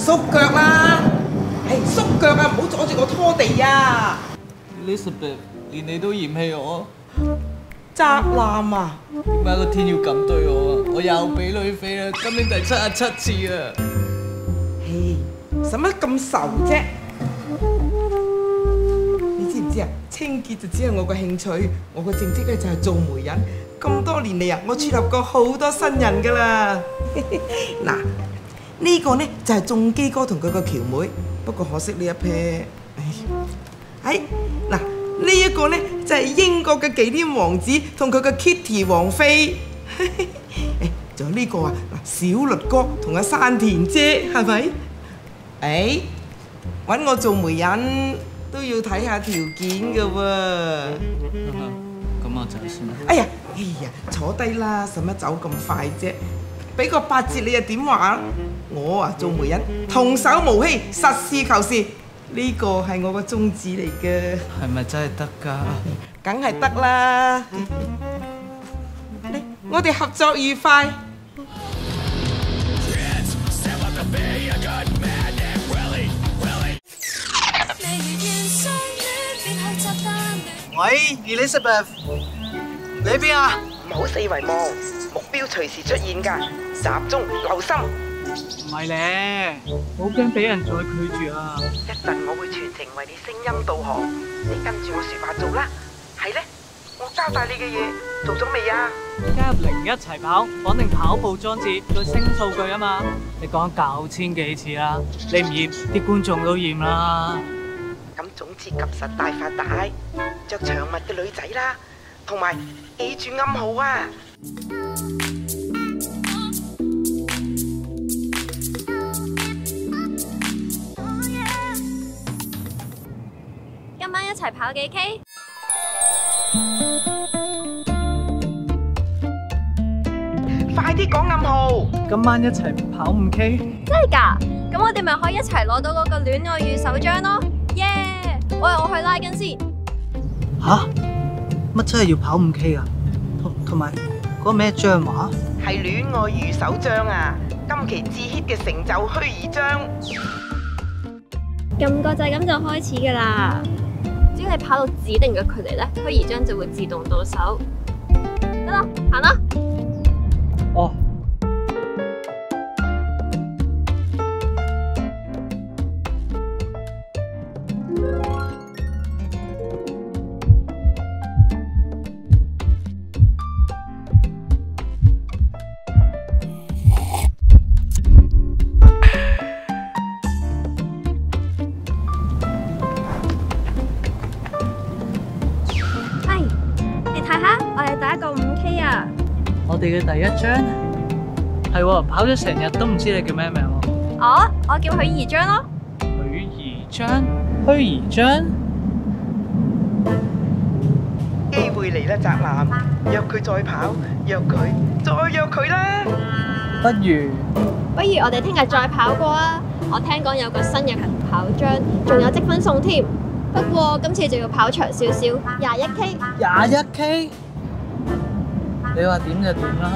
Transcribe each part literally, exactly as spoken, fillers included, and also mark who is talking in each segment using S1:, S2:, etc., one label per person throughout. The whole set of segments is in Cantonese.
S1: 縮腳啦！係縮腳啊，唔好阻住我拖地啊
S2: ！Elizabeth， 連你都嫌棄我，
S1: 宅男啊！
S2: 點解個天要咁對我啊？我又俾女飛啦，今年第七十七次啊！
S1: 嘿，使乜咁愁啫？你知唔知啊？清潔就只係我個興趣，我個正職咧就係做媒人。咁多年嚟啊，我撮合過好多新人噶啦。嗱，呢個呢就係仲基哥同佢個喬妹，不過可惜呢一 pair，哎，嗱呢一個呢就係英國嘅忌廉王子同佢個 Kitty 王妃。誒，仲有呢個啊，小律哥同阿山田姐係咪？誒，揾我做媒人都要睇下條件噶喎。
S2: 咁我走先啦。
S1: 哎呀，哎呀，坐低啦，使乜走咁快啫？俾個八折你又點話？我啊做媒人，童叟無欺，實事求是，呢個係我個宗旨嚟嘅。
S2: 係咪真係得㗎？
S1: 梗係得啦。嚟，我哋合作愉快。
S3: 喂 ，Elizabeth， 你喺邊啊？
S1: 唔好四圍望，目標隨時出現㗎，集中留心。
S3: 唔係咧，好驚俾人再拒絕啊！
S1: 一陣我會全程為你聲音導航，你跟住我說話做啦。係咧，我交代你嘅嘢做咗未啊？
S3: 加入零一齊跑，綁定跑步裝置，再升數據啊嘛！你講九千幾次啦，你唔厭，啲觀眾都厭啦。
S1: 咁總之及實大發大，着長襪嘅女仔啦，同埋記住暗號啊！
S4: 今晚一齊跑幾 K？
S1: 快啲講暗號！
S3: 今晚一齊跑五 K？
S4: 真係㗎？咁我哋咪可以一齊攞到嗰個戀愛遇手章咯！耶！喂，我去拉筋先。
S3: 吓？乜真係要跑五 K 啊？同同埋嗰個咩章話？
S1: 係戀愛遇手章啊！今期至 hit 嘅成就虛擬章。
S4: 撳個掣咁就開始㗎啦！只要你跑到指定嘅距離咧，虛擬章就會自動到手。得啦，行啦！
S3: 哦。我哋嘅第一張係喎，跑咗成日都唔知你叫咩名喎。
S4: 哦，我叫許怡章咯。
S3: 許怡章，虛擬章，
S1: 機會嚟啦，宅男！約佢再跑，約佢，再約佢啦！
S3: 不如
S4: 不如我哋聽日再跑過啊！我聽講有個新嘅跑章，仲有積分送添。不過今次就要跑長少少，廿一 K。
S3: 廿一 K？你話點就點啦。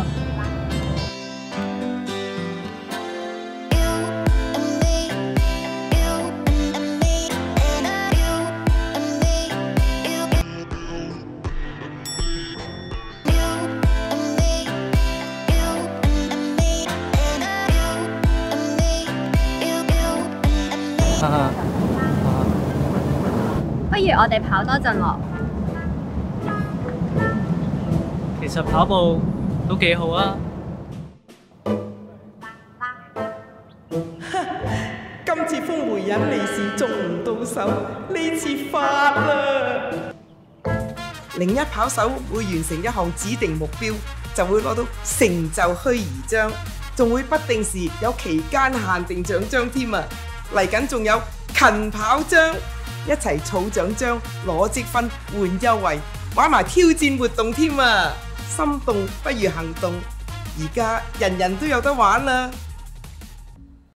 S4: 不如我哋跑多陣咯。
S3: 其實跑步都幾好啊！
S1: 今次封媒人利是中唔到手，呢次發啦！零一跑手會完成一項指定目標，就會攞到成就虛擬章，仲會不定時有期間限定獎章添啊！嚟緊仲有勤跑章，一齊儲獎章、攞積分、換優惠，玩埋挑戰活動添啊！心動不如行動，而家人人都有得玩啦！